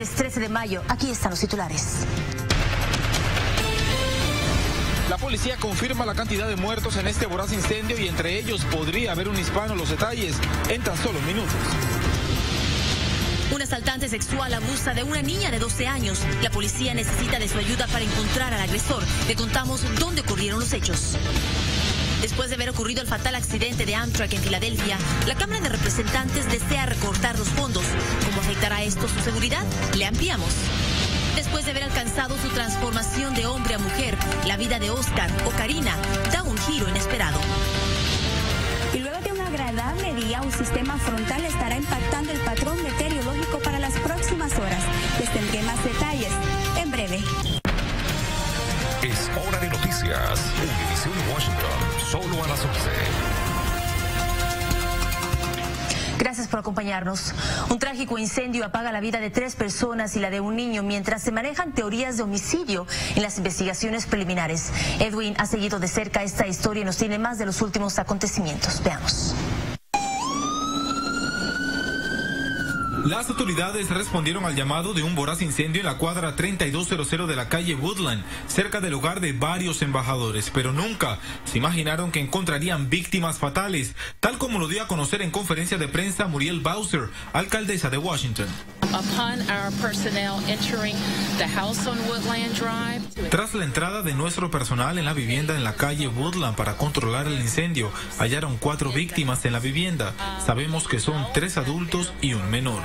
jueves 13 de mayo. Aquí están los titulares. La policía confirma la cantidad de muertos en este voraz incendio y entre ellos podría haber un hispano. Los detalles en tan solo minutos. Un asaltante sexual abusa de una niña de 12 años. La policía necesita de su ayuda para encontrar al agresor. Le contamos dónde ocurrieron los hechos. Después de haber ocurrido el fatal accidente de Amtrak en Filadelfia, la Cámara de Representantes desea recortar los fondos. ¿Cómo afectará esto su seguridad? Le ampliamos. Después de haber alcanzado su transformación de hombre a mujer, la vida de Oscar o Karina da un giro inesperado. Y luego de un agradable día, un sistema frontal estará impactando el patrón meteorológico para las próximas horas. Les tendré más detalles en breve. Es hora de noticias. Univisión Washington, solo a las 11. Gracias por acompañarnos. Un trágico incendio apaga la vida de 3 personas y la de un niño mientras se manejan teorías de homicidio en las investigaciones preliminares. Edwin ha seguido de cerca esta historia y nos tiene más de los últimos acontecimientos. Veamos. Las autoridades respondieron al llamado de un voraz incendio en la cuadra 3200 de la calle Woodland, cerca del hogar de varios embajadores, pero nunca se imaginaron que encontrarían víctimas fatales, tal como lo dio a conocer en conferencia de prensa Muriel Bowser, alcaldesa de Washington. Tras la entrada de nuestro personal en la vivienda en la calle Woodland para controlar el incendio, hallaron 4 víctimas en la vivienda. Sabemos que son 3 adultos y un menor.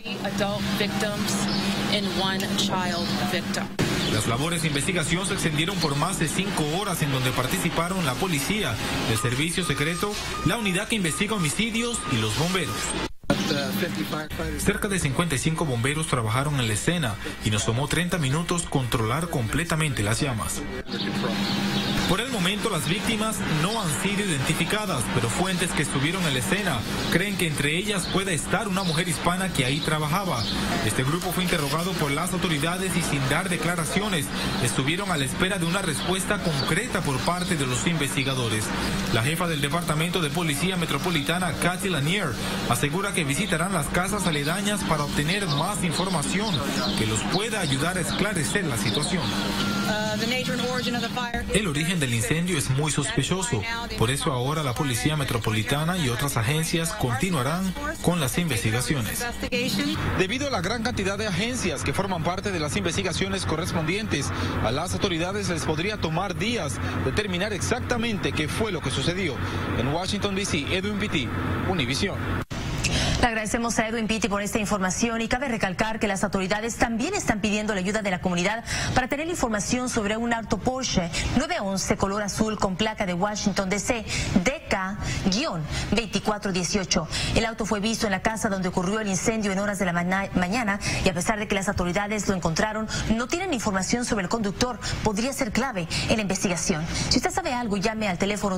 Las labores de investigación se extendieron por más de 5 horas en donde participaron la policía, el servicio secreto, la unidad que investiga homicidios y los bomberos. Cerca de 55 bomberos trabajaron en la escena y nos tomó 30 minutos controlar completamente las llamas. Por el momento las víctimas no han sido identificadas, pero fuentes que estuvieron en la escena creen que entre ellas puede estar una mujer hispana que ahí trabajaba. Este grupo fue interrogado por las autoridades y sin dar declaraciones estuvieron a la espera de una respuesta concreta por parte de los investigadores. La jefa del Departamento de Policía Metropolitana, Kathy Lanier, asegura que visitarán las casas aledañas para obtener más información que los pueda ayudar a esclarecer la situación. El origen del incendio es muy sospechoso, por eso ahora la Policía Metropolitana y otras agencias continuarán con las investigaciones. Debido a la gran cantidad de agencias que forman parte de las investigaciones correspondientes, a las autoridades les podría tomar días determinar exactamente qué fue lo que sucedió. En Washington, D.C., Edwin Pitti, Univisión. Le agradecemos a Edwin Pitti por esta información y cabe recalcar que las autoridades también están pidiendo la ayuda de la comunidad para tener información sobre un auto Porsche 911 color azul con placa de Washington DC DK-2418. El auto fue visto en la casa donde ocurrió el incendio en horas de la mañana y a pesar de que las autoridades lo encontraron, no tienen información sobre el conductor. Podría ser clave en la investigación. Si usted sabe algo, llame al teléfono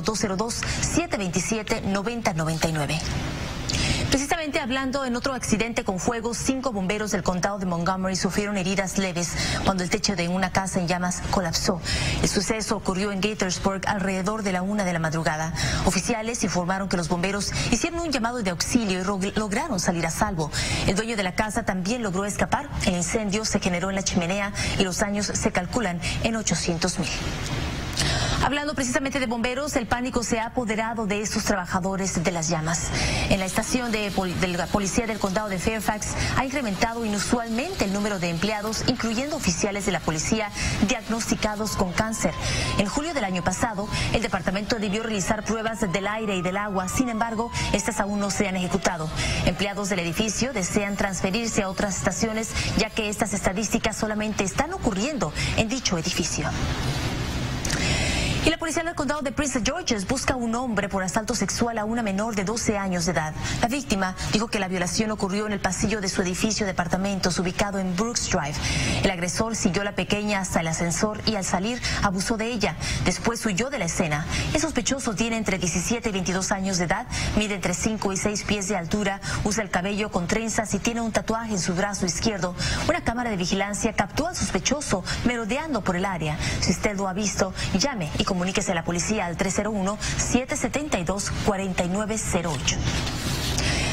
202-727-9099. Precisamente hablando en otro accidente con fuego, 5 bomberos del condado de Montgomery sufrieron heridas leves cuando el techo de una casa en llamas colapsó. El suceso ocurrió en Gaithersburg alrededor de la 1 de la madrugada. Oficiales informaron que los bomberos hicieron un llamado de auxilio y lograron salir a salvo. El dueño de la casa también logró escapar. El incendio se generó en la chimenea y los daños se calculan en $800,000. Hablando precisamente de bomberos, el pánico se ha apoderado de estos trabajadores de las llamas. En la estación de la policía del condado de Fairfax ha incrementado inusualmente el número de empleados, incluyendo oficiales de la policía diagnosticados con cáncer. En julio del año pasado, el departamento debió realizar pruebas del aire y del agua. Sin embargo, estas aún no se han ejecutado. Empleados del edificio desean transferirse a otras estaciones, ya que estas estadísticas solamente están ocurriendo en dicho edificio. Y la policía del condado de Prince George's busca a un hombre por asalto sexual a una menor de 12 años de edad. La víctima dijo que la violación ocurrió en el pasillo de su edificio de apartamentos ubicado en Brooks Drive. El agresor siguió a la pequeña hasta el ascensor y al salir abusó de ella. Después huyó de la escena. El sospechoso tiene entre 17 y 22 años de edad, mide entre 5 y 6 pies de altura, usa el cabello con trenzas y tiene un tatuaje en su brazo izquierdo. Una cámara de vigilancia captó al sospechoso merodeando por el área. Si usted lo ha visto, llame y comuníquese a la policía al 301-772-4908.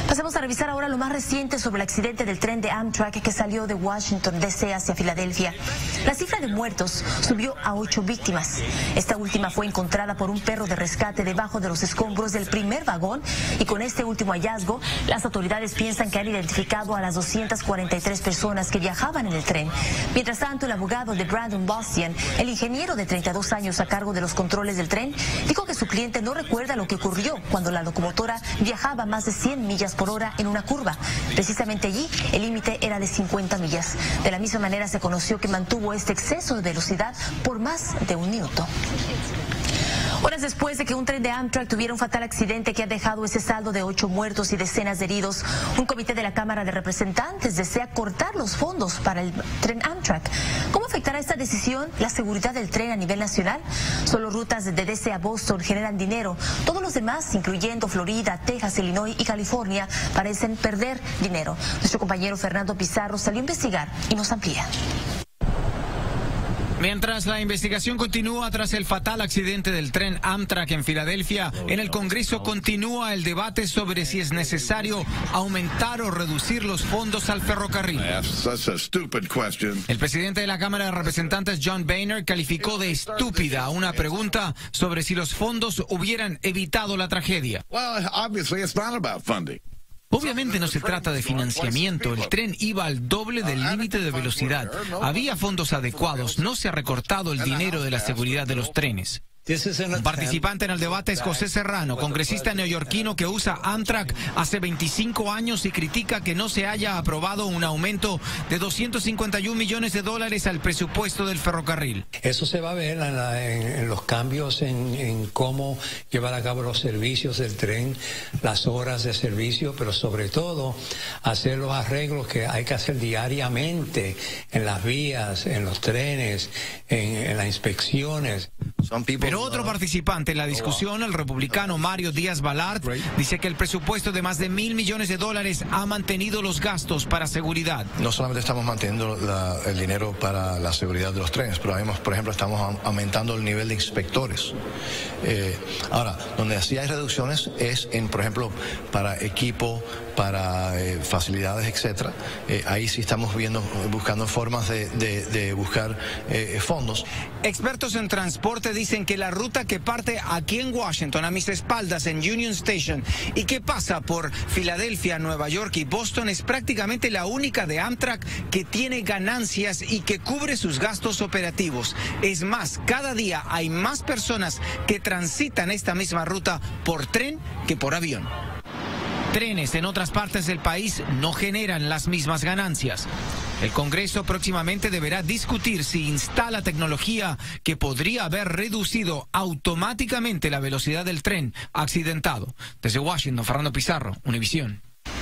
Pasemos a revisar ahora lo más reciente sobre el accidente del tren de Amtrak que salió de Washington, D.C. hacia Filadelfia. La cifra de muertos subió a 8 víctimas. Esta última fue encontrada por un perro de rescate debajo de los escombros del primer vagón y con este último hallazgo, las autoridades piensan que han identificado a las 243 personas que viajaban en el tren. Mientras tanto, el abogado de Brandon Bastian, el ingeniero de 32 años a cargo de los controles del tren, dijo que su cliente no recuerda lo que ocurrió cuando la locomotora viajaba más de 100 millas por hora en una curva. Precisamente allí, el límite era de 50 millas. De la misma manera, se conoció que mantuvo este exceso de velocidad por más de un minuto. Horas después de que un tren de Amtrak tuviera un fatal accidente que ha dejado ese saldo de 8 muertos y decenas de heridos, un comité de la Cámara de Representantes desea cortar los fondos para el tren Amtrak. ¿Cómo afectará esta decisión la seguridad del tren a nivel nacional? Solo rutas de DC a Boston generan dinero. Todos los demás, incluyendo Florida, Texas, Illinois y California, parecen perder dinero. Nuestro compañero Fernando Pizarro salió a investigar y nos amplía. Mientras la investigación continúa tras el fatal accidente del tren Amtrak en Filadelfia, en el Congreso continúa el debate sobre si es necesario aumentar o reducir los fondos al ferrocarril. El presidente de la Cámara de Representantes, John Boehner, calificó de estúpida una pregunta sobre si los fondos hubieran evitado la tragedia. Obviamente no se trata de financiamiento, el tren iba al doble del límite de velocidad. Había fondos adecuados, no se ha recortado el dinero de la seguridad de los trenes. Un participante en el debate es José Serrano, congresista neoyorquino que usa Amtrak hace 25 años y critica que no se haya aprobado un aumento de $251 millones al presupuesto del ferrocarril. Eso se va a ver en los cambios en cómo llevar a cabo los servicios del tren, las horas de servicio, pero sobre todo hacer los arreglos que hay que hacer diariamente en las vías, en los trenes, en las inspecciones. Pero otro participante en la discusión, el republicano Mario Díaz Balart, dice que el presupuesto de más de $1.000 millones ha mantenido los gastos para seguridad. No solamente estamos manteniendo el dinero para la seguridad de los trenes, pero además, por ejemplo, estamos aumentando el nivel de inspectores. Ahora, donde sí hay reducciones es en, por ejemplo, para equipo, para facilidades, etcétera. Ahí sí estamos buscando formas de buscar fondos. Expertos en transporte dicen que la ruta que parte aquí en Washington, a mis espaldas en Union Station, y que pasa por Filadelfia, Nueva York y Boston, es prácticamente la única de Amtrak que tiene ganancias y que cubre sus gastos operativos. Es más, cada día hay más personas que transitan esta misma ruta por tren que por avión. Trenes en otras partes del país no generan las mismas ganancias. El Congreso próximamente deberá discutir si instala tecnología que podría haber reducido automáticamente la velocidad del tren accidentado. Desde Washington, Fernando Pizarro, Univisión.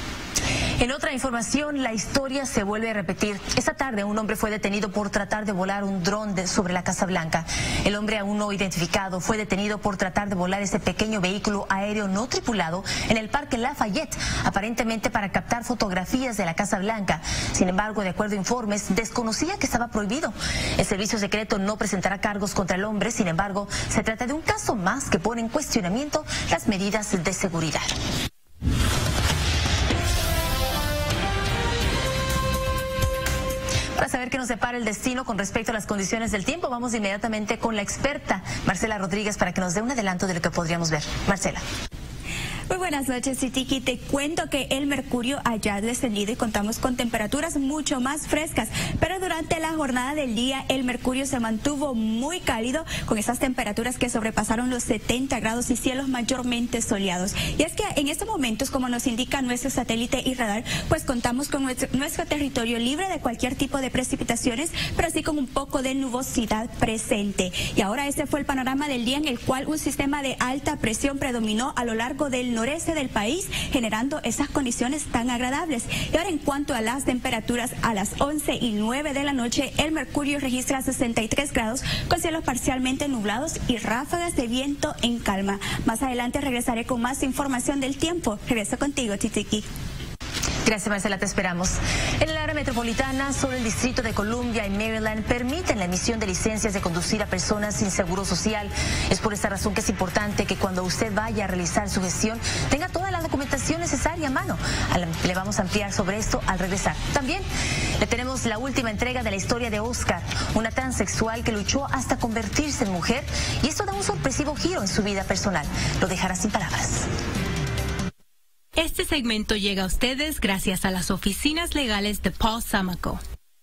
En otra información, la historia se vuelve a repetir. Esta tarde un hombre fue detenido por tratar de volar un dron sobre la Casa Blanca. El hombre aún no identificado fue detenido por tratar de volar ese pequeño vehículo aéreo no tripulado en el Parque Lafayette, aparentemente para captar fotografías de la Casa Blanca. Sin embargo, de acuerdo a informes, desconocía que estaba prohibido. El servicio secreto no presentará cargos contra el hombre. Sin embargo, se trata de un caso más que pone en cuestionamiento las medidas de seguridad. Para saber qué nos separa el destino con respecto a las condiciones del tiempo, vamos inmediatamente con la experta Marcela Rodríguez para que nos dé un adelanto de lo que podríamos ver. Marcela. Muy buenas noches, Tiki. Te cuento que el mercurio haya descendido y contamos con temperaturas mucho más frescas, pero durante la jornada del día el mercurio se mantuvo muy cálido con esas temperaturas que sobrepasaron los 70 grados y cielos mayormente soleados. Y es que en estos momentos, como nos indica nuestro satélite y radar, pues contamos con nuestro territorio libre de cualquier tipo de precipitaciones, pero sí con un poco de nubosidad presente. Y ahora ese fue el panorama del día en el cual un sistema de alta presión predominó a lo largo del noreste del país, generando esas condiciones tan agradables. Y ahora, en cuanto a las temperaturas, a las 11:09 de la noche, el mercurio registra 63 grados con cielos parcialmente nublados y ráfagas de viento en calma. Más adelante regresaré con más información del tiempo. Regreso contigo, Titiki. Gracias, Marcela, te esperamos. En el área metropolitana, solo el Distrito de Columbia y Maryland permiten la emisión de licencias de conducir a personas sin seguro social. Es por esta razón que es importante que cuando usted vaya a realizar su gestión tenga toda la documentación necesaria a mano. Le vamos a ampliar sobre esto al regresar. También le tenemos la última entrega de la historia de Oscar, una transexual que luchó hasta convertirse en mujer, y esto da un sorpresivo giro en su vida personal. Lo dejará sin palabras. Este segmento llega a ustedes gracias a las oficinas legales de Paul Samaco.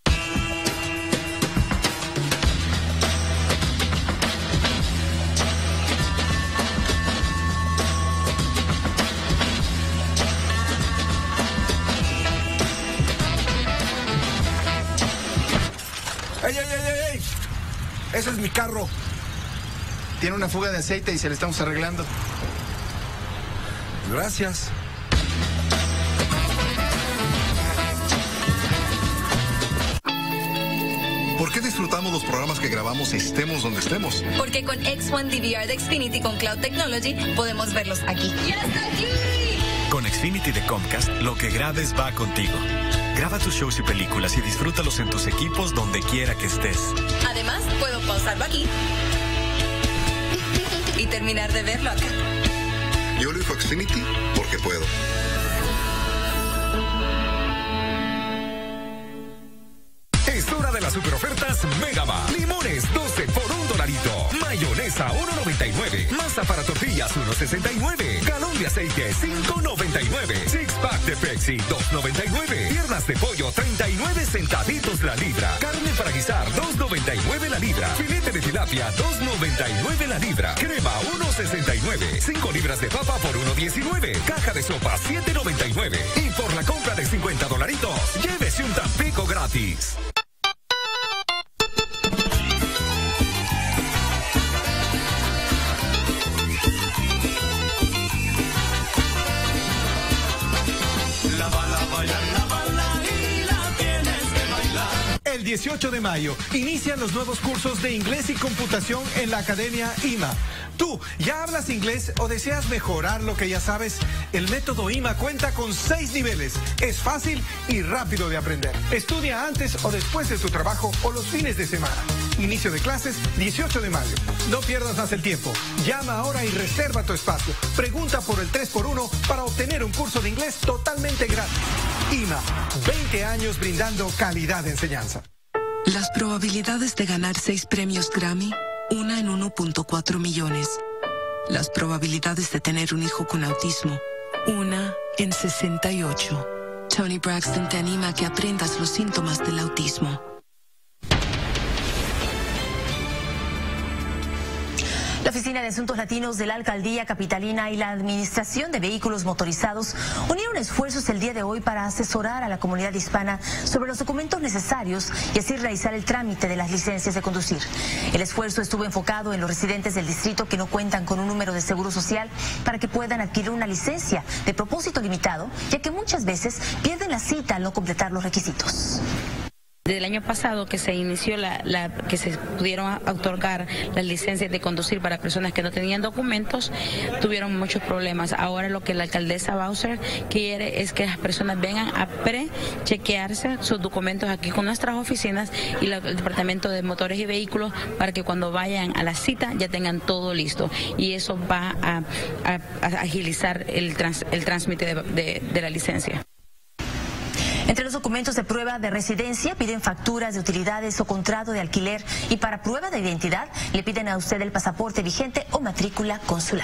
¡Ey, ey, ey, ey! Ese es mi carro. Tiene una fuga de aceite y se le estamos arreglando. Gracias. ¿Por qué disfrutamos los programas que grabamos estemos donde estemos? Porque con X1 DVR de Xfinity con Cloud Technology podemos verlos aquí. ¡Ya está aquí! Con Xfinity de Comcast, lo que grabes va contigo. Graba tus shows y películas y disfrútalos en tus equipos donde quiera que estés. Además, puedo pausarlo aquí y terminar de verlo acá. Yo elijo Xfinity porque puedo. Es hora de las super ofertas Megama. Limones 12 por $1. Mayonesa 1.99. Masa para tortillas 1.69. Galón de aceite 5.99. Six pack de Pepsi 2.99. Piernas de pollo 39 centavitos la libra. Carne para guisar 2.99 la libra. Filete de tilapia 2.99 la libra. Crema 1.69. 5 libras de papa por $1.19. Caja de sopa 7.99. Y por la compra de $50, llévese un Tampico gratis. El 18 de mayo inician los nuevos cursos de inglés y computación en la Academia IMA. ¿Tú ya hablas inglés o deseas mejorar lo que ya sabes? El método IMA cuenta con 6 niveles. Es fácil y rápido de aprender. Estudia antes o después de tu trabajo o los fines de semana. Inicio de clases 18 de mayo. No pierdas más el tiempo. Llama ahora y reserva tu espacio. Pregunta por el 3x1 para obtener un curso de inglés totalmente gratis. IMA, 20 años brindando calidad de enseñanza. Las probabilidades de ganar 6 premios Grammy, 1 en 1.4 millones. Las probabilidades de tener un hijo con autismo, 1 en 68. Tony Braxton te anima a que aprendas los síntomas del autismo. La Oficina de Asuntos Latinos de la Alcaldía Capitalina y la Administración de Vehículos Motorizados unieron esfuerzos el día de hoy para asesorar a la comunidad hispana sobre los documentos necesarios y así realizar el trámite de las licencias de conducir. El esfuerzo estuvo enfocado en los residentes del distrito que no cuentan con un número de seguro social para que puedan adquirir una licencia de propósito limitado, ya que muchas veces pierden la cita al no completar los requisitos. Desde el año pasado que se inició que se pudieron otorgar las licencias de conducir para personas que no tenían documentos, tuvieron muchos problemas. Ahora lo que la alcaldesa Bowser quiere es que las personas vengan a pre-chequearse sus documentos aquí con nuestras oficinas y el Departamento de Motores y Vehículos para que cuando vayan a la cita ya tengan todo listo. Y eso va a agilizar el trámite de la licencia. Entre los documentos de prueba de residencia piden facturas de utilidades o contrato de alquiler y para prueba de identidad le piden a usted el pasaporte vigente o matrícula consular.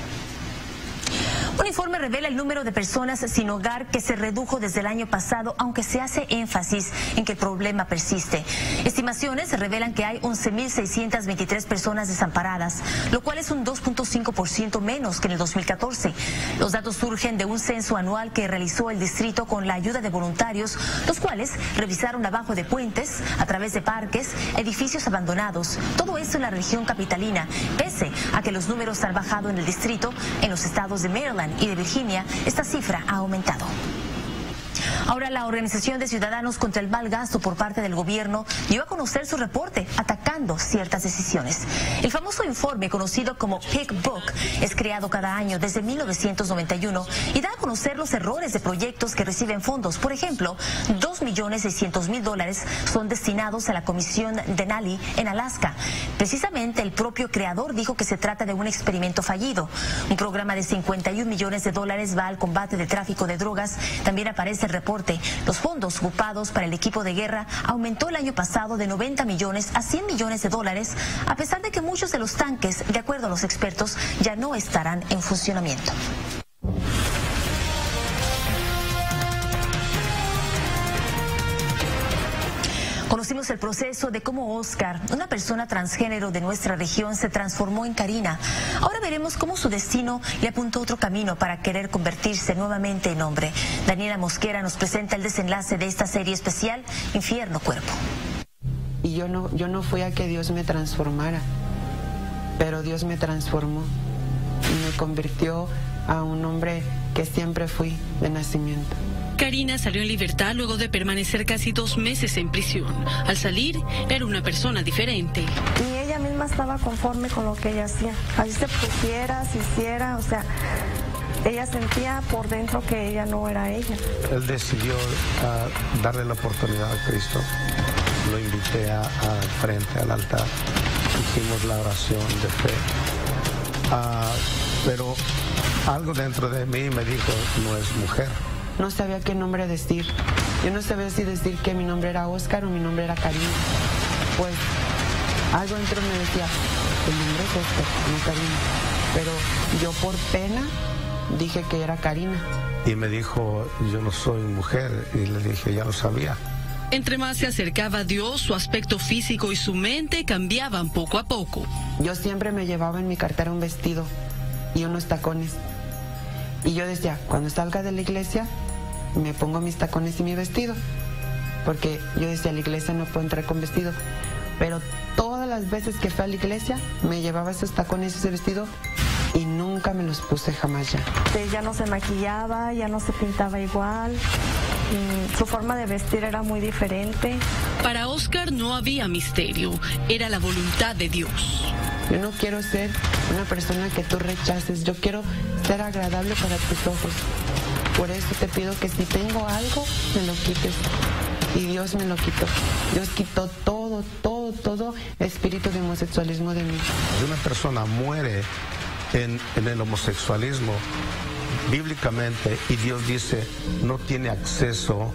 Un informe revela el número de personas sin hogar que se redujo desde el año pasado, aunque se hace énfasis en que el problema persiste. Estimaciones revelan que hay 11.623 personas desamparadas, lo cual es un 2.5% menos que en el 2014. Los datos surgen de un censo anual que realizó el distrito con la ayuda de voluntarios, los cuales revisaron abajo de puentes, a través de parques, edificios abandonados. Todo esto en la región capitalina, pese a que los números han bajado en el distrito, en los estados de Maryland y de Virginia, esta cifra ha aumentado. Ahora, la Organización de Ciudadanos contra el Mal Gasto por parte del gobierno dio a conocer su reporte atacando ciertas decisiones. El famoso informe, conocido como Pig Book, es creado cada año desde 1991 y da a conocer los errores de proyectos que reciben fondos. Por ejemplo, $2.600.000 son destinados a la Comisión Denali en Alaska. Precisamente el propio creador dijo que se trata de un experimento fallido. Un programa de $51 millones va al combate del tráfico de drogas. También aparece el reporte. Los fondos ocupados para el equipo de guerra aumentó el año pasado de 90 millones a 100 millones de dólares, a pesar de que muchos de los tanques, de acuerdo a los expertos, ya no estarán en funcionamiento. Conocimos el proceso de cómo Oscar, una persona transgénero de nuestra región, se transformó en Karina. Ahora veremos cómo su destino le apuntó otro camino para querer convertirse nuevamente en hombre. Daniela Mosquera nos presenta el desenlace de esta serie especial, Infierno Cuerpo. Y yo no fui a que Dios me transformara, pero Dios me transformó y me convirtió a un hombre que siempre fui de nacimiento. Karina salió en libertad luego de permanecer casi 2 meses en prisión. Al salir, era una persona diferente. Ni ella misma estaba conforme con lo que ella hacía. Así se pusiera, se hiciera, o sea, ella sentía por dentro que ella no era ella. Él decidió darle la oportunidad a Cristo. Lo invité frente al altar. Hicimos la oración de fe. Pero algo dentro de mí me dijo, no es mujer. No sabía qué nombre decir. Yo no sabía si decir que mi nombre era Oscar o mi nombre era Karina. Pues algo dentro me decía, el nombre es Oscar, no Karina. Pero yo por pena dije que era Karina. Y me dijo, yo no soy mujer. Y le dije, ya lo sabía. Entre más se acercaba a Dios, su aspecto físico y su mente cambiaban poco a poco. Yo siempre me llevaba en mi cartera un vestido y unos tacones. Y yo decía, cuando salga de la iglesia, me pongo mis tacones y mi vestido. Porque yo decía, a la iglesia no puedo entrar con vestido. Pero todas las veces que fui a la iglesia, me llevaba esos tacones y ese vestido y nunca me los puse jamás ya. Ella no se maquillaba, ya no se pintaba igual. Su forma de vestir era muy diferente. Para Oscar no había misterio, era la voluntad de Dios. Yo no quiero ser una persona que tú rechaces, yo quiero ser agradable para tus ojos. Por eso te pido que si tengo algo, me lo quites. Y Dios me lo quitó. Dios quitó todo espíritu de homosexualismo de mí. Si una persona muere en el homosexualismo, bíblicamente, y Dios dice, no tiene acceso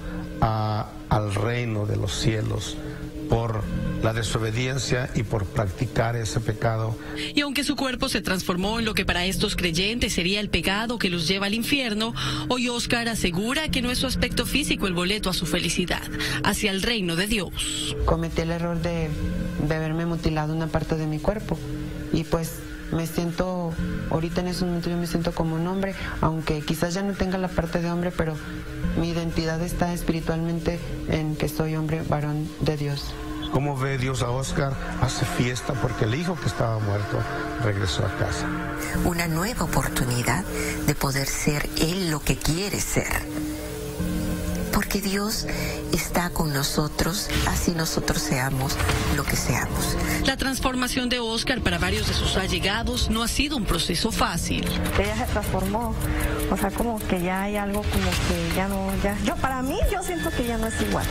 al reino de los cielos por la desobediencia y por practicar ese pecado. Y aunque su cuerpo se transformó en lo que para estos creyentes sería el pecado que los lleva al infierno, hoy Oscar asegura que no es su aspecto físico el boleto a su felicidad, hacia el reino de Dios. Cometí el error de haberme mutilado una parte de mi cuerpo y pues me siento, ahorita en ese momento yo me siento como un hombre, aunque quizás ya no tenga la parte de hombre, pero mi identidad está espiritualmente en que soy hombre, varón de Dios. ¿Cómo ve Dios a Oscar? Hace fiesta porque el hijo que estaba muerto regresó a casa. Una nueva oportunidad de poder ser él lo que quiere ser. Porque Dios está con nosotros, así nosotros seamos lo que seamos. La transformación de Oscar para varios de sus allegados no ha sido un proceso fácil. Ella se transformó, o sea, como que ya hay algo como que ya no, para mí yo siento que ya no es igual.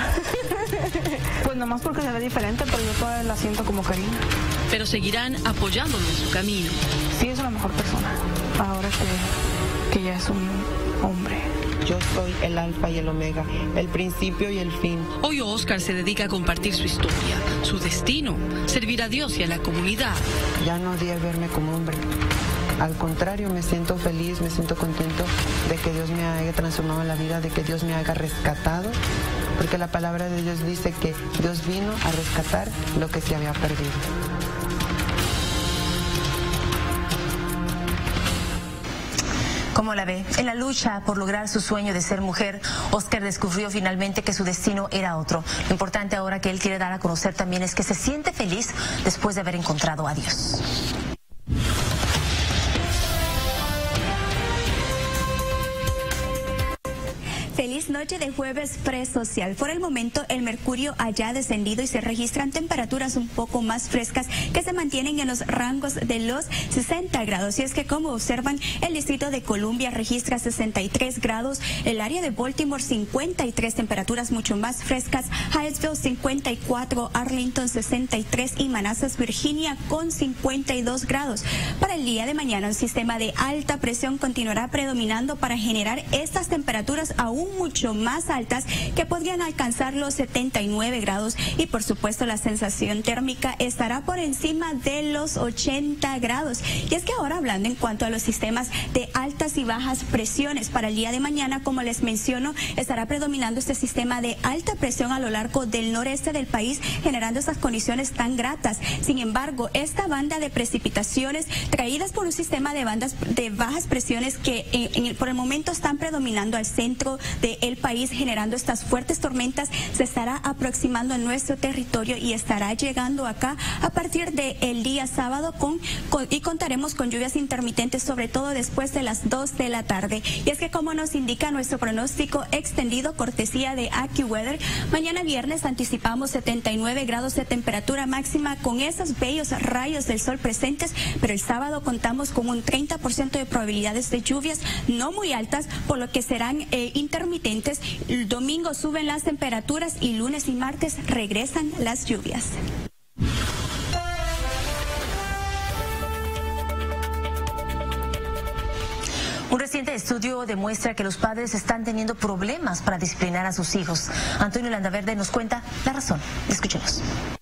Pues nomás porque se ve diferente, pero yo todavía la siento como Karina. Pero seguirán apoyándolo en su camino. Sí, es la mejor persona, ahora que ya es un hombre. Yo soy el alfa y el omega, el principio y el fin. Hoy Oscar se dedica a compartir su historia, su destino, servir a Dios y a la comunidad. Ya no odié verme como hombre. Al contrario, me siento feliz, me siento contento de que Dios me haya transformado en la vida, de que Dios me haya rescatado, porque la palabra de Dios dice que Dios vino a rescatar lo que se había perdido. ¿Cómo la ve? En la lucha por lograr su sueño de ser mujer, Oscar descubrió finalmente que su destino era otro. Lo importante ahora que él quiere dar a conocer también es que se siente feliz después de haber encontrado a Dios. Feliz noche de jueves presocial. Por el momento el mercurio haya descendido y se registran temperaturas un poco más frescas que se mantienen en los rangos de los 60 grados. Y es que como observan, el distrito de Columbia registra 63 grados, el área de Baltimore 53, temperaturas mucho más frescas, Hyattsville 54, Arlington 63 y Manassas, Virginia con 52 grados. Para el día de mañana un sistema de alta presión continuará predominando para generar estas temperaturas aún mucho más altas que podrían alcanzar los 79 grados y por supuesto la sensación térmica estará por encima de los 80 grados. Y es que ahora hablando en cuanto a los sistemas de altas y bajas presiones para el día de mañana, como les menciono, estará predominando este sistema de alta presión a lo largo del noreste del país, generando estas condiciones tan gratas. Sin embargo, esta banda de precipitaciones traídas por un sistema de bandas de bajas presiones que por el momento están predominando al centro del país, generando estas fuertes tormentas, se estará aproximando a nuestro territorio y estará llegando acá a partir del día sábado y contaremos con lluvias intermitentes, sobre todo después de las 2 de la tarde. Y es que como nos indica nuestro pronóstico extendido cortesía de AccuWeather, mañana viernes anticipamos 79 grados de temperatura máxima con esos bellos rayos del sol presentes, pero el sábado contamos con un 30% de probabilidades de lluvias no muy altas, por lo que serán intermitentes. El domingo suben las temperaturas y lunes y martes regresan las lluvias. Un reciente estudio demuestra que los padres están teniendo problemas para disciplinar a sus hijos. Antonio Landaverde nos cuenta la razón. Escuchemos.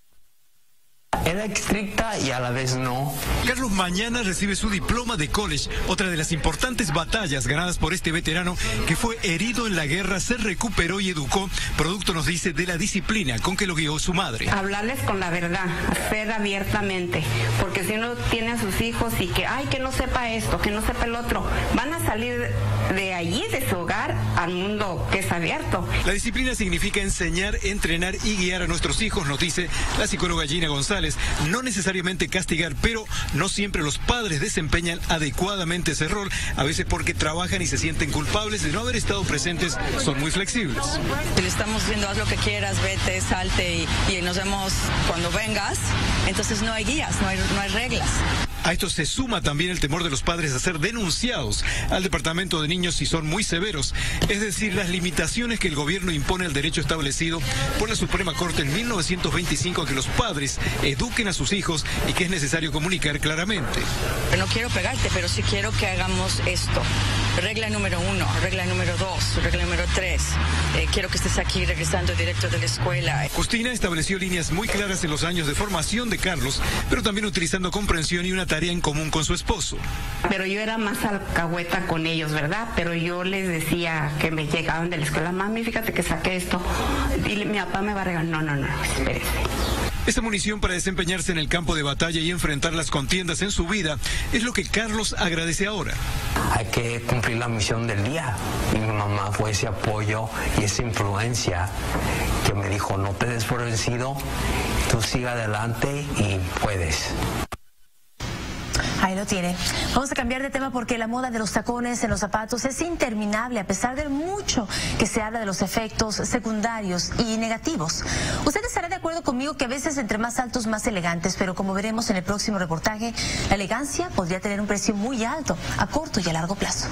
Era estricta y a la vez no. Carlos mañana recibe su diploma de college, otra de las importantes batallas ganadas por este veterano que fue herido en la guerra, se recuperó y educó, producto, nos dice, de la disciplina con que lo guió su madre. Hablarles con la verdad, hacer abiertamente, porque si uno tiene a sus hijos y que no sepa esto, que no sepa el otro, van a salir de allí, de su hogar, al mundo que es abierto. La disciplina significa enseñar, entrenar y guiar a nuestros hijos, nos dice la psicóloga Gina González. No necesariamente castigar, pero no siempre los padres desempeñan adecuadamente ese rol, a veces porque trabajan y se sienten culpables de no haber estado presentes, son muy flexibles. Si le estamos diciendo haz lo que quieras, vete, salte y nos vemos cuando vengas, entonces no hay guías, no hay reglas. A esto se suma también el temor de los padres a ser denunciados al Departamento de Niños si son muy severos, es decir, las limitaciones que el gobierno impone al derecho establecido por la Suprema Corte en 1925 a que los padres eduquen a sus hijos y que es necesario comunicar claramente. No quiero pegarte, pero sí quiero que hagamos esto. Regla número 1, regla número 2, regla número 3. Quiero que estés aquí regresando directo de la escuela. Justina estableció líneas muy claras en los años de formación de Carlos, pero también utilizando comprensión y una tarea en común con su esposo. Pero yo era más alcahueta con ellos, ¿verdad? Pero yo les decía que me llegaban de la escuela, mami, fíjate que saqué esto. Y mi papá me va a regalar, no, espérese. Esta munición para desempeñarse en el campo de batalla y enfrentar las contiendas en su vida es lo que Carlos agradece ahora. Hay que cumplir la misión del día. Mi mamá fue ese apoyo y esa influencia que me dijo, no te des por vencido, tú sigue adelante y puedes. Ahí lo tiene. Vamos a cambiar de tema porque la moda de los tacones en los zapatos es interminable a pesar de mucho que se habla de los efectos secundarios y negativos. Usted estará de acuerdo conmigo que a veces entre más altos más elegantes, pero como veremos en el próximo reportaje, la elegancia podría tener un precio muy alto a corto y a largo plazo.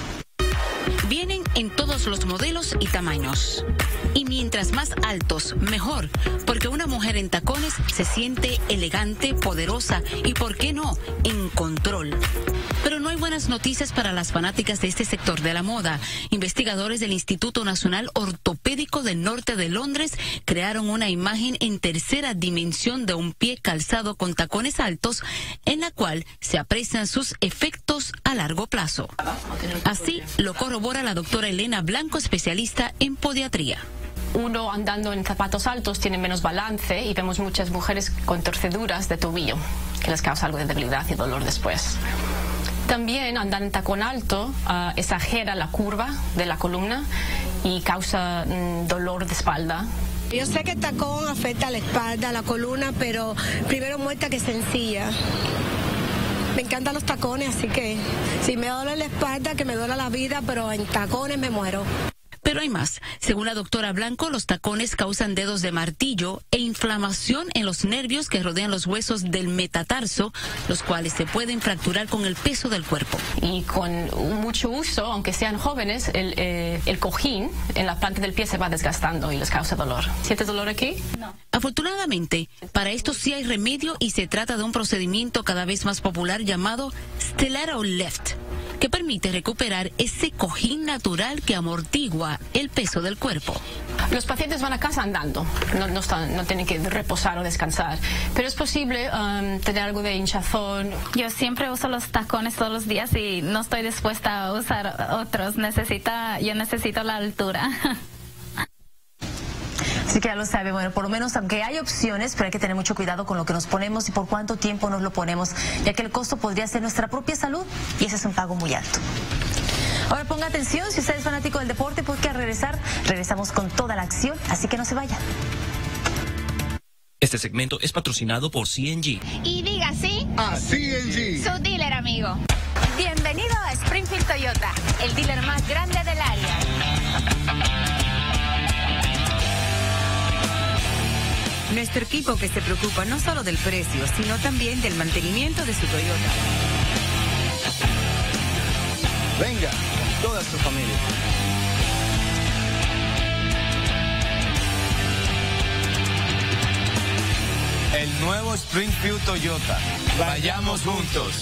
Vienen en todos los modelos y tamaños. Y mientras más altos, mejor, porque una mujer en tacones se siente elegante, poderosa y, ¿por qué no?, en control. Pero no hay buenas noticias para las fanáticas de este sector de la moda. Investigadores del Instituto Nacional Ortopédico del Norte de Londres crearon una imagen en tercera dimensión de un pie calzado con tacones altos, en la cual se aprecian sus efectos a largo plazo. Así lo corrobora la doctora Elena Blanco, especialista en podiatría. Uno andando en zapatos altos tiene menos balance y vemos muchas mujeres con torceduras de tobillo que les causa algo de debilidad y dolor después. También andar en tacón alto exagera la curva de la columna y causa dolor de espalda. Yo sé que el tacón afecta a la espalda, a la columna, pero primero muerta que sencilla. Me encantan los tacones, así que si me duele la espalda, que me duele la vida, pero en tacones me muero. Pero hay más. Según la doctora Blanco, los tacones causan dedos de martillo e inflamación en los nervios que rodean los huesos del metatarso, los cuales se pueden fracturar con el peso del cuerpo. Y con mucho uso, aunque sean jóvenes, el cojín en la planta del pie se va desgastando y les causa dolor. ¿Sientes dolor aquí? No. Afortunadamente, para esto sí hay remedio y se trata de un procedimiento cada vez más popular llamado Stiletto Lift, que permite recuperar ese cojín natural que amortigua el peso del cuerpo. Los pacientes van a casa andando, no tienen que reposar o descansar, pero es posible tener algo de hinchazón. Yo siempre uso los tacones todos los días y no estoy dispuesta a usar otros. Yo necesito la altura. Así que ya lo sabe, bueno, por lo menos aunque hay opciones, pero hay que tener mucho cuidado con lo que nos ponemos y por cuánto tiempo nos lo ponemos, ya que el costo podría ser nuestra propia salud y ese es un pago muy alto. Ahora ponga atención, si usted es fanático del deporte, porque al regresamos con toda la acción, así que no se vaya. Este segmento es patrocinado por CNG. Y diga sí a CNG, su dealer amigo. Bienvenido a Springfield Toyota, el dealer más grande del área. Nuestro equipo que se preocupa no solo del precio, sino también del mantenimiento de su Toyota. Venga, toda su familia. El nuevo Springfield Toyota. Vayamos juntos.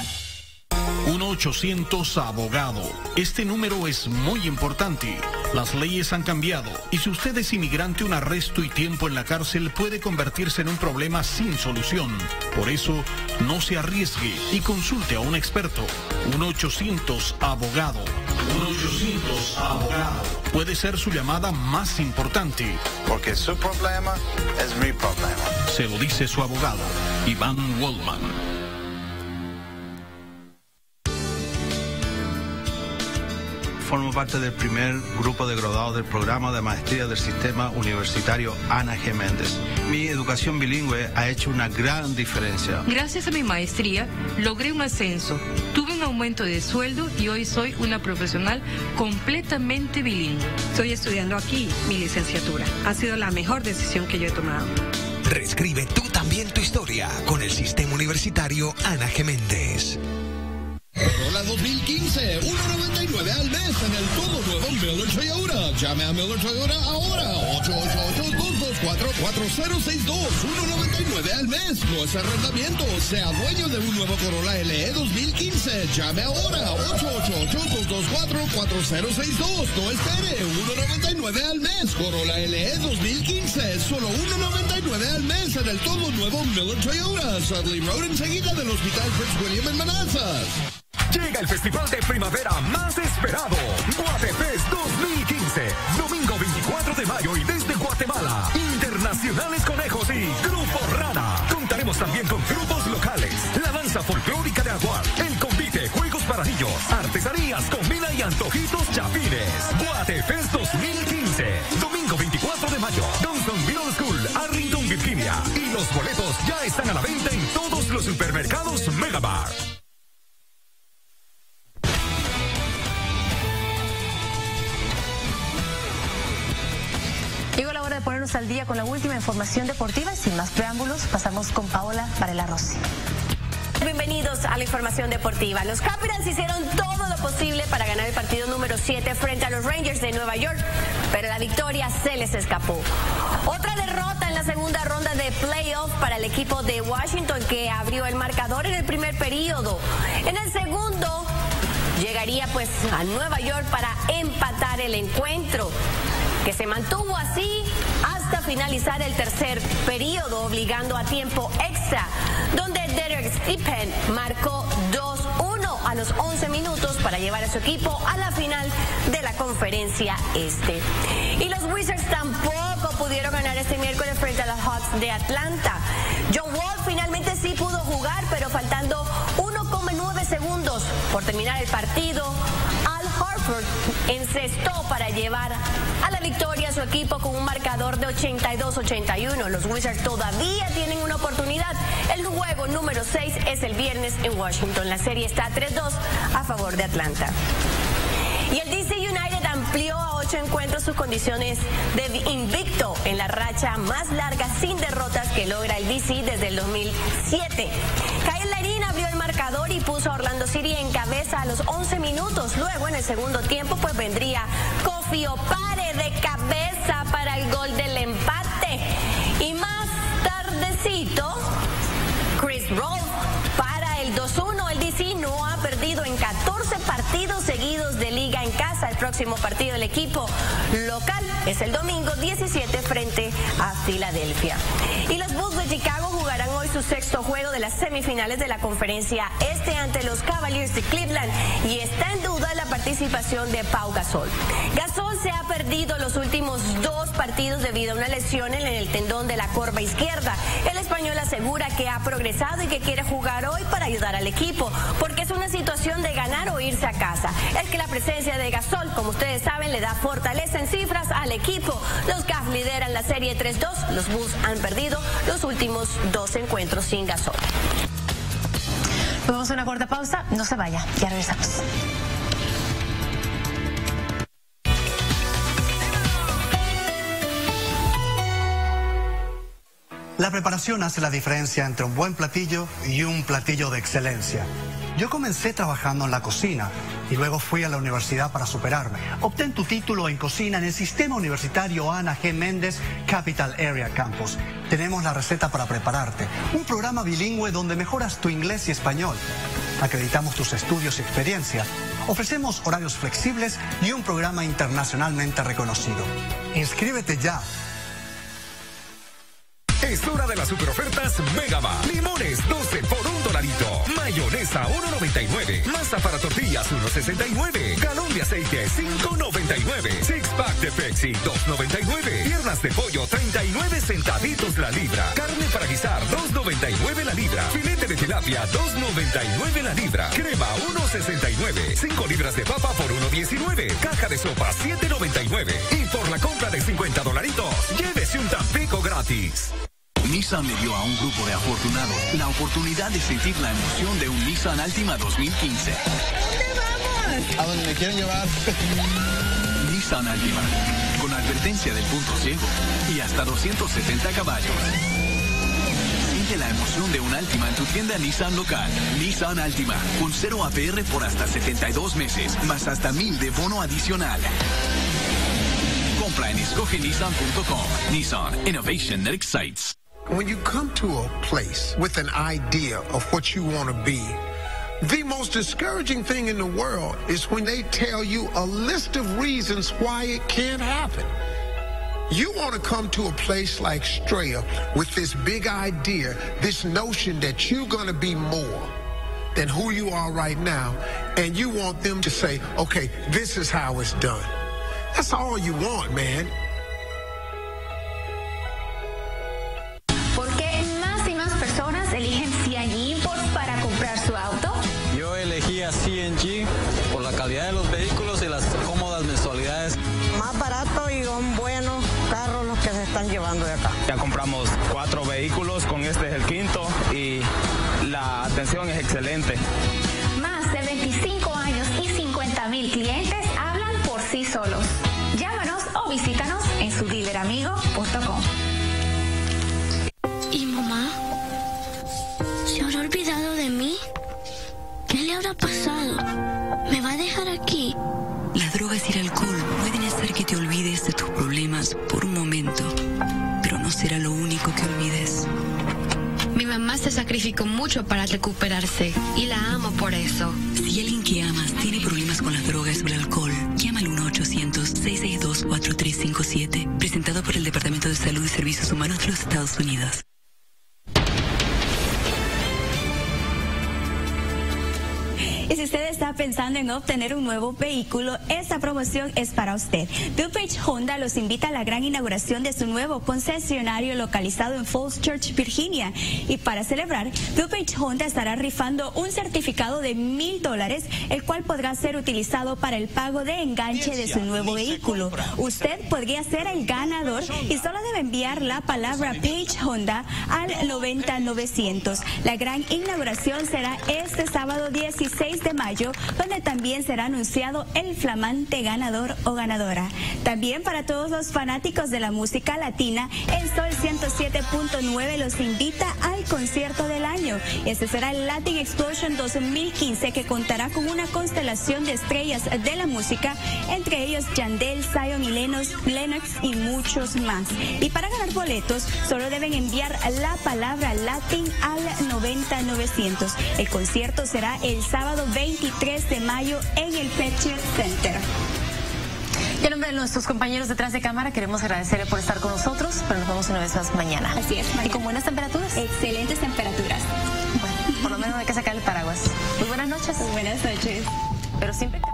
1-800-ABOGADO. Este número es muy importante. Las leyes han cambiado y si usted es inmigrante, un arresto y tiempo en la cárcel puede convertirse en un problema sin solución. Por eso, no se arriesgue y consulte a un experto. 1-800-ABOGADO. 1-800-ABOGADO. Puede ser su llamada más importante. Porque su problema es mi problema. Se lo dice su abogado, Iván Waldman. Formo parte del primer grupo de graduados del programa de maestría del sistema universitario Ana G. Méndez. Mi educación bilingüe ha hecho una gran diferencia. Gracias a mi maestría, logré un ascenso, tuve un aumento de sueldo y hoy soy una profesional completamente bilingüe. Estoy estudiando aquí mi licenciatura. Ha sido la mejor decisión que yo he tomado. Reescribe tú también tu historia con el sistema universitario Ana G. Méndez. Corolla 2015, $1.99 al mes en el todo nuevo Miller Toyota. Llame a Miller Toyota ahora. 888-224-4062. $1.99 al mes. No es arrendamiento. Sea dueño de un nuevo Corolla LE 2015. Llame ahora. 888-224-4062. No espere. $1.99 al mes. Corolla LE 2015. Solo $1.99 al mes en el todo nuevo Miller Toyota. Sudley Road, enseguida del Hospital Prince William en Manassas. Llega el festival de primavera más esperado, Guatefest 2015, domingo 24 de mayo y desde Guatemala, Internacionales Conejos y Grupo Rana. Contaremos también con grupos locales, la danza folclórica de Aguar, el convite, juegos para niños, artesanías, comida y antojitos chapines. Guatefest 2015, domingo 24 de mayo, Downtown Middle School, Arlington, Virginia. Y los boletos ya están a la venta en todos los supermercados Megabar. Llegó la hora de ponernos al día con la última información deportiva y sin más preámbulos pasamos con Paola Varela Rossi. Bienvenidos a la información deportiva. Los Capitals hicieron todo lo posible para ganar el partido número 7 frente a los Rangers de Nueva York, pero la victoria se les escapó. Otra derrota en la segunda ronda de playoff para el equipo de Washington, que abrió el marcador en el primer período. En el segundo llegaría pues a Nueva York para empatar el encuentro, que se mantuvo así hasta finalizar el tercer período, obligando a tiempo extra, donde Derek Stephen marcó 2-1 a los 11 minutos para llevar a su equipo a la final de la Conferencia Este. Y los Wizards tampoco pudieron ganar este miércoles frente a los Hawks de Atlanta. John Wall finalmente sí pudo jugar, pero faltando 1,9 segundos por terminar el partido, Al Horford encestó para llevar a la victoria a su equipo con un marcador de 82-81. Los Wizards todavía tienen una oportunidad. El juego número 6 es el viernes en Washington. La serie está 3-2 a favor de Atlanta. Y el DC United amplió a 8 encuentros sus condiciones de invicto en la racha más larga sin derrotas que logra el DC desde el 2007. Kyle Larin abrió el marcador y puso a Orlando City en cabeza a los 11 minutos. Luego, en el segundo tiempo, pues vendría Kofi Opare de cabeza para el gol del empate. Y más tardecito, Chris Roll para el 2-1. El DC no ha perdido en 14 partidos seguidos de liga en casa. El próximo partido del equipo local es el domingo 17 frente a Filadelfia. Y los Bulls de Chicago jugarán hoy su sexto juego de las semifinales de la conferencia este ante los Cavaliers de Cleveland, y está en duda la participación de Pau Gasol. Gasol se ha perdido los últimos 2 partidos debido a una lesión en el tendón de la corva izquierda. El español asegura que ha progresado y que quiere jugar hoy para ayudar al equipo, porque es una situación de ganar o irse a casa. Es que la presencia de Gasol, como ustedes saben, le da fortaleza en cifras al equipo. Los Cavs lideran la serie 3-2. Los Bulls han perdido los últimos 2 encuentros sin Gasol. Vamos a una corta pausa. No se vaya. Ya regresamos. La preparación hace la diferencia entre un buen platillo y un platillo de excelencia. Yo comencé trabajando en la cocina y luego fui a la universidad para superarme. Obtén tu título en cocina en el Sistema Universitario Ana G. Méndez Capital Area Campus. Tenemos la receta para prepararte. Un programa bilingüe donde mejoras tu inglés y español. Acreditamos tus estudios y experiencia. Ofrecemos horarios flexibles y un programa internacionalmente reconocido. Inscríbete ya. Es hora de las superofertas Megama. Limones 12 por $1. Mayonesa 1.99. Masa para tortillas 1.69. Galón de aceite 5.99. Six pack de Pepsi 2.99. Piernas de pollo 39 centavitos la libra. Carne para guisar 2.99 la libra. Filete de tilapia 2.99 la libra. Crema 1.69. 5 libras de papa por 1.19. Caja de sopa 7.99. Y por la compra de $50, llévese un Tampico gratis. Nissan le dio a un grupo de afortunados la oportunidad de sentir la emoción de un Nissan Altima 2015. ¿Dónde vamos? A donde me quieren llevar. Nissan Altima, con advertencia del punto ciego y hasta 270 caballos. Siente la emoción de un Altima en tu tienda Nissan local. Nissan Altima, con 0 APR por hasta 72 meses, más hasta 1,000 de bono adicional. Compra en escogenissan.com. Nissan, innovation that excites. When you come to a place with an idea of what you want to be, the most discouraging thing in the world is when they tell you a list of reasons why it can't happen. You want to come to a place like Straya with this big idea, this notion that you're going to be more than who you are right now, and you want them to say, okay, this is how it's done. That's all you want, man. ¿Por qué más y más personas eligen CNG Imports para comprar su auto? Yo elegí a CNG por la calidad de los vehículos y las cómodas mensualidades. Más barato y son buenos carros los que se están llevando de acá. Ya compramos 4 vehículos, con este es el 5º y la atención es excelente. Más de 25 años y 50,000 clientes hablan por sí solos. Llámanos o visítanos en sudealeramigo.com. ¿Y mamá? ¿Se habrá olvidado de mí? ¿Qué le habrá pasado? ¿Me va a dejar aquí? Las drogas y el alcohol pueden hacer que te olvides de tus problemas por un momento, pero no será lo único que olvides. Mi mamá se sacrificó mucho para recuperarse y la amo por eso. Si alguien que amas tiene problemas con las drogas o el alcohol, llama al 1-800-662-4357, presentado por el Departamento de Salud y Servicios Humanos de los Estados Unidos. Y si usted está pensando en obtener un nuevo vehículo, esta promoción es para usted. Billbridge Honda los invita a la gran inauguración de su nuevo concesionario localizado en Falls Church, Virginia. Y para celebrar, Billbridge Honda estará rifando un certificado de $1,000, el cual podrá ser utilizado para el pago de enganche de su nuevo vehículo. Usted podría ser el ganador y solo debe enviar la palabra Page Honda al 90900. La gran inauguración será este sábado 16 de mayo donde también será anunciado el flamante ganador o ganadora. También para todos los fanáticos de la música latina, el Sol 107.9 los invita al concierto del año. Este será el Latin Explosion 2015, que contará con una constelación de estrellas de la música, entre ellos Yandel, Zion y Lennox y muchos más. Y para ganar boletos, solo deben enviar la palabra Latin al 90900. El concierto será el sábado 23 de mayo en el Patriot Center. Y en nombre de nuestros compañeros detrás de cámara, queremos agradecerle por estar con nosotros, pero nos vemos una vez más mañana. Así es, mañana. ¿Y con buenas temperaturas? Excelentes temperaturas. Bueno, por lo menos hay que sacar el paraguas. Muy buenas noches. Muy buenas noches. Pero siempre...